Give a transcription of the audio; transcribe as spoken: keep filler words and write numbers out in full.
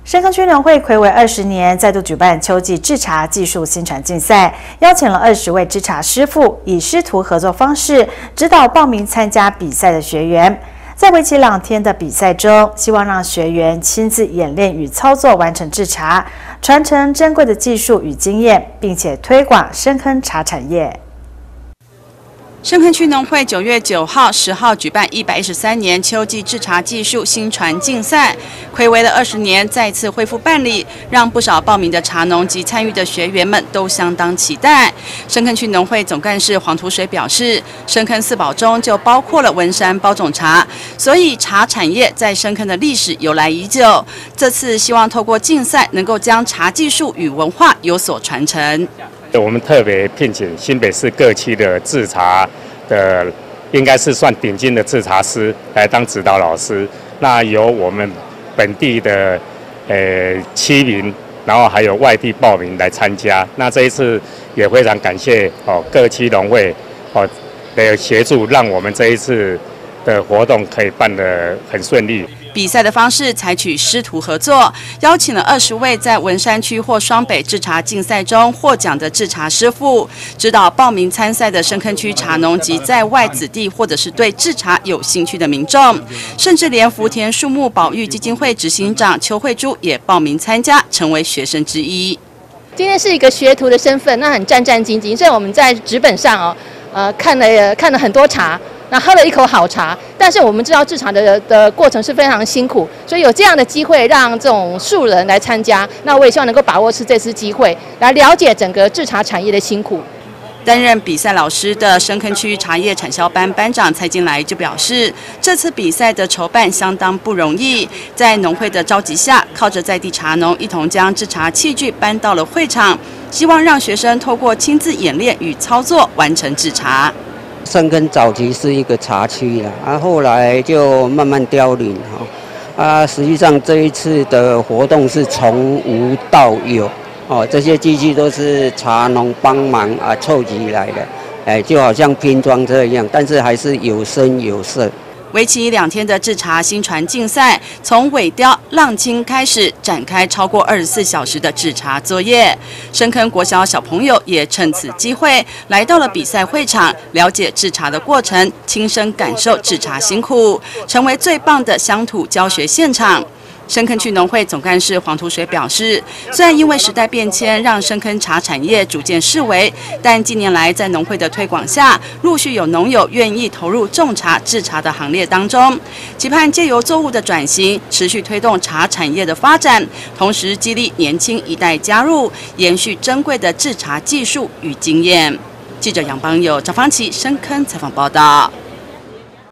深坑区农会睽违二十年，再度举办秋季制茶技术新传竞赛，邀请了二十位制茶师傅，以师徒合作方式指导报名参加比赛的学员。在为期两天的比赛中，希望让学员亲自演练与操作完成制茶，传承珍贵的技术与经验，并且推广深坑茶产业。 深坑区农会九月九号、十号举办一百一十三年秋季制茶技术新传竞赛，睽违了二十年，再次恢复办理，让不少报名的茶农及参与的学员们都相当期待。深坑区农会总干事黄土水表示，深坑四宝中就包括了文山包种茶，所以茶产业在深坑的历史由来已久。这次希望透过竞赛，能够将茶技术与文化有所传承。 我们特别聘请新北市各区的制茶的，应该是算顶尖的制茶师来当指导老师。那由我们本地的呃七名，然后还有外地报名来参加。那这一次也非常感谢哦各区农会哦的协助，让我们这一次的活动可以办得很顺利。 比赛的方式采取师徒合作，邀请了二十位在文山区或双北制茶竞赛中获奖的制茶师傅，指导报名参赛的深坑区茶农及在外子弟，或者是对制茶有兴趣的民众，甚至连福田树木保育基金会执行长邱慧珠也报名参加，成为学生之一。 今天是一个学徒的身份，那很战战兢兢。虽然我们在纸本上哦，呃，看了看了很多茶。 那喝了一口好茶，但是我们知道制茶的的过程是非常辛苦，所以有这样的机会让这种素人来参加，那我也希望能够把握是这次机会，来了解整个制茶产业的辛苦。 担任比赛老师的深坑区茶叶产销班班长蔡金来就表示，这次比赛的筹办相当不容易，在农会的召集下，靠着在地茶农一同将制茶器具搬到了会场，希望让学生透过亲自演练与操作完成制茶。 深坑早期是一个茶区啦，啊，后来就慢慢凋零哈，啊，实际上这一次的活动是从无到有，哦，这些机器都是茶农帮忙啊凑集来的，哎，就好像拼装这样，但是还是有声有色。 为期两天的制茶新传竞赛，从尾雕、浪青开始展开超过二十四小时的制茶作业。深坑国小小朋友也趁此机会来到了比赛会场，了解制茶的过程，亲身感受制茶辛苦，成为最棒的乡土教学现场。 深坑区农会总干事黄土水表示，虽然因为时代变迁，让深坑茶产业逐渐式微，但近年来在农会的推广下，陆续有农友愿意投入种茶制茶的行列当中，期盼借由作物的转型，持续推动茶产业的发展，同时激励年轻一代加入，延续珍贵的制茶技术与经验。记者杨邦友、赵芳琪深坑采访报道。